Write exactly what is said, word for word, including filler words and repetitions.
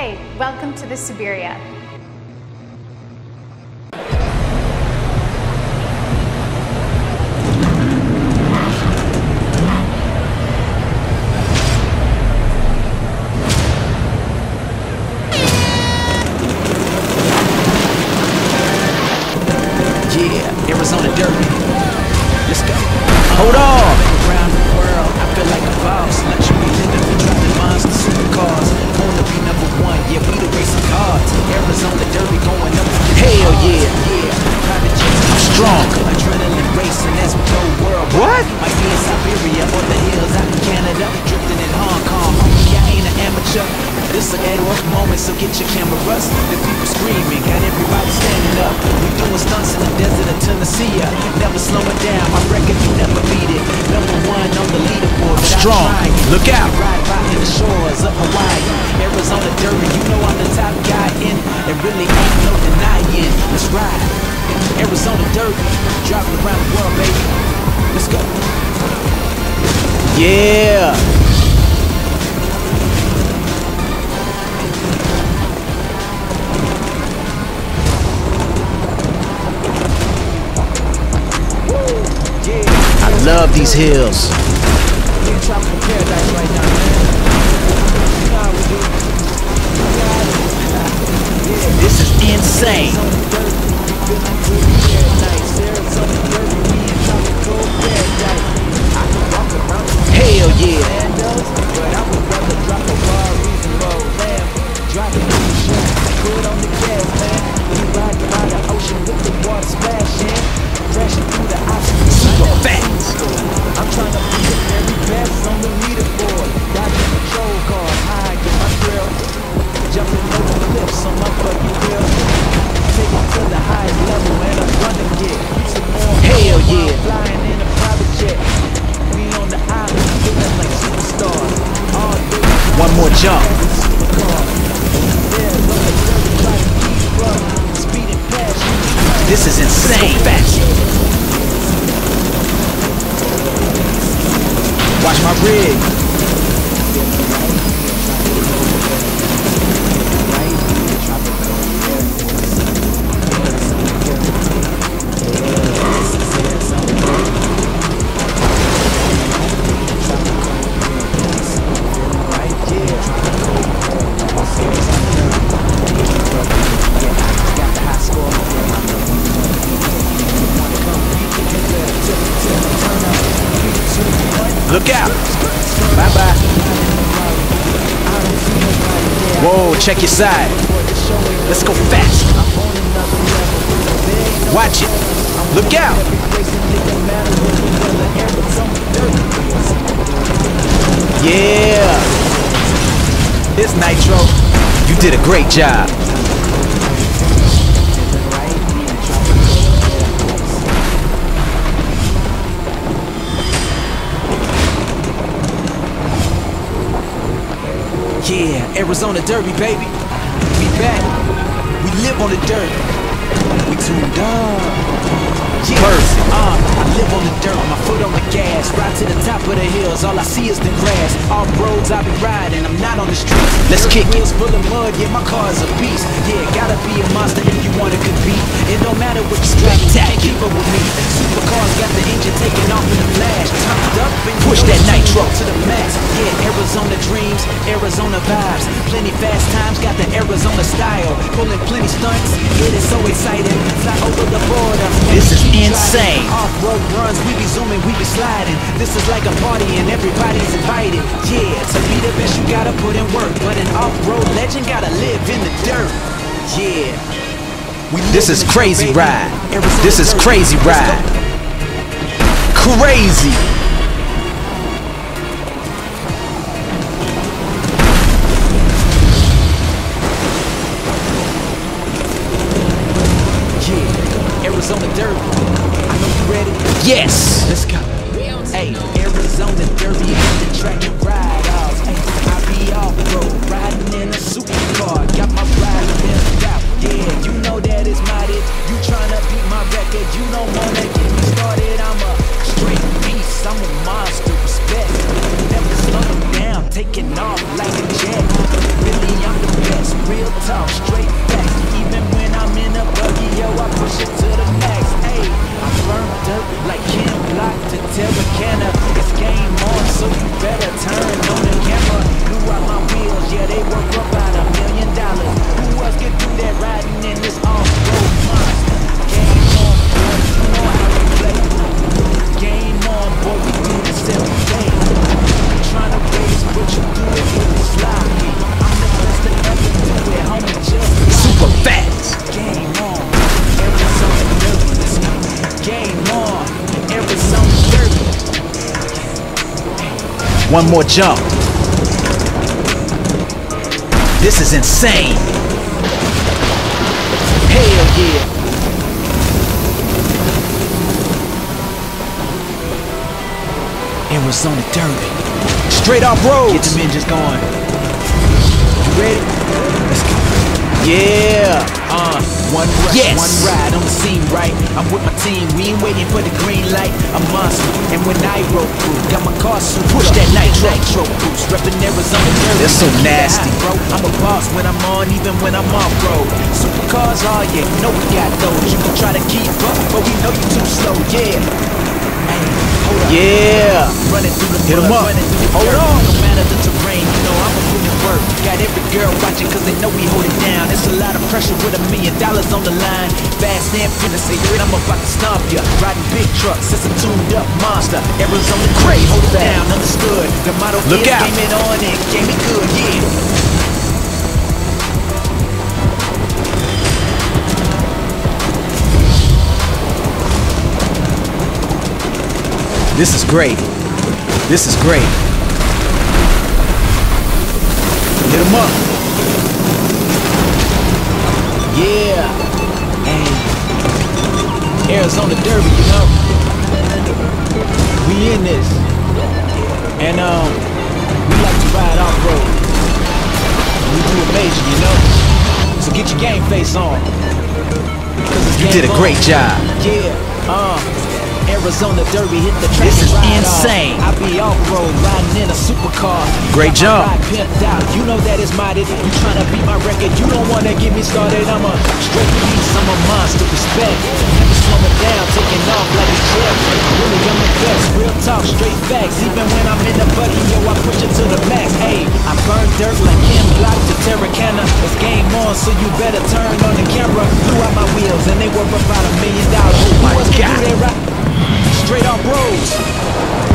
Hi, welcome to the Siberia. Yeah, Arizona Derby. Let's go. Hold on. Around the world, I feel like a boss. Luxury living, we driving monster supercars. Wanna be number one, yeah, we the racing cars. Arizona Derby going up. Hell yeah, yeah. Private jets, I'm strong. Adrenaline racing as we go world. What? Might be in Siberia or the hills out in Canada. Drifting in Hong Kong, homie, I ain't an amateur. This a at-work moment, so get your cameras. The people screaming, got everybody standing up. We doing stunts in the desert of Tennessee. Never slowing down, my record you never beat it. Number one on the leaderboard. Strong, look out. Ride by in the shores of Hawaii. Arizona Derby, you know I'm the top guy in. There really ain't no denying. Let's ride. Arizona Derby, driving around the world, baby. Let's go. Yeah. I love these hills. This is insane. Hell yeah. Super fast. I'm trying to be the very best on the leaderboard. Got the patrol car, high, get my thrill. Jumping over cliffs on my buggy wheel. Take it to the highest level and I'm gonna get some more. Hell yeah. Flying in a private jet. We on the island, feeling like superstars. All day. One more jump. This is insane fast. Watch my rig. Look out! Bye-bye. Whoa, check your side. Let's go fast. Watch it. Look out! Yeah! This Nitro, you did a great job. Yeah, Arizona Derby, baby. We back. We live on the dirt. We tuned up. Yeah. Perfect. Uh, I live on the dirt, my foot on the gas. Ride to the top of the hills, all I see is the grass. Off roads I be riding, I'm not on the streets. Let's kick it. Full of mud, yeah, my car is a beast. Yeah, gotta be a monster if you wanna compete. It don't matter what you strap, can't keep up with me. Supercars got the engine taking off in the flash. Turned up and push that nitro to the max. Yeah, Arizona dreams, Arizona vibes. Plenty fast times, got the Arizona style. Pulling plenty stunts, it is so exciting. Fly over the border. This is insane. Off-road runs, we be zooming, we be sliding. This is like a party and everybody's invited. Yeah, to be the best you gotta put in work. But an off-road legend gotta live in the dirt. Yeah. We this is crazy dirt, ride. Arizona this is dirt. Crazy ride. Crazy. Yeah, Arizona Derby. I know you ready. Yes. Let's go. Hey, Arizona Derby hit the track and ride off. Hey, I be off-road, riding in a supercar. Got my ride pimped out. Yeah, you know that is my it. You tryna beat my record, you don't wanna get me started. I'm a straight beast, I'm a monster, respect. Never slowing down, taking off like a jet. Really, I'm the best. One more jump. This is insane. Hell yeah. Arizona Derby. Straight off road. Get them engines going. You ready? Let's go. Yeah. Uh, one rush, yes. One ride on the scene, right? I'm with my team. We ain't waiting for the green light. I'm monster. And when I roll through, got my car suit. Push that nitro. Nitro boost. Reppin' Arizona Derby. They're so nasty, bro. I'm a boss when I'm on, even when I'm off road. Supercars, oh yeah, you know we got those. You can try to keep up, but we know you too slow. Yeah. Yeah, running through the hit 'em up. Hold on. No matter the terrain, you know I'm a moving work. Got every girl watching cause they know we hold it down. It's a lot of pressure with a million dollars on the line. Fast and finish, say I'm about to stomp ya. Riding big trucks, it's a tuned up monster. Arizona crazy, hold it down, understood. The motto is game it on and game it good, yeah. This is great. This is great. Hit 'em up. Yeah. Hey. Arizona Derby, you know. We in this. And um, we like to ride off-road. We do it major, you know. So get your game face on. You did a great job. Yeah. Uh. Arizona Derby hit the track. This is insane. I be off-road riding in a supercar. Great job. You know that is mighty. You tryna beat my record. You don't wanna get me started. I'm a straight beast. I'm a monster. Respect. Never slow it down. Taking off like a jet. Really, I'm the best. Real talk, straight facts. Even when I'm in the buddy, yo, I push it to the max. Hey, I burn dirt like Ken Block to Terracana. It's game on, so you better turn on the camera. Blew out my wheels and they were about a million dollars. Oh my God. Straight off roads.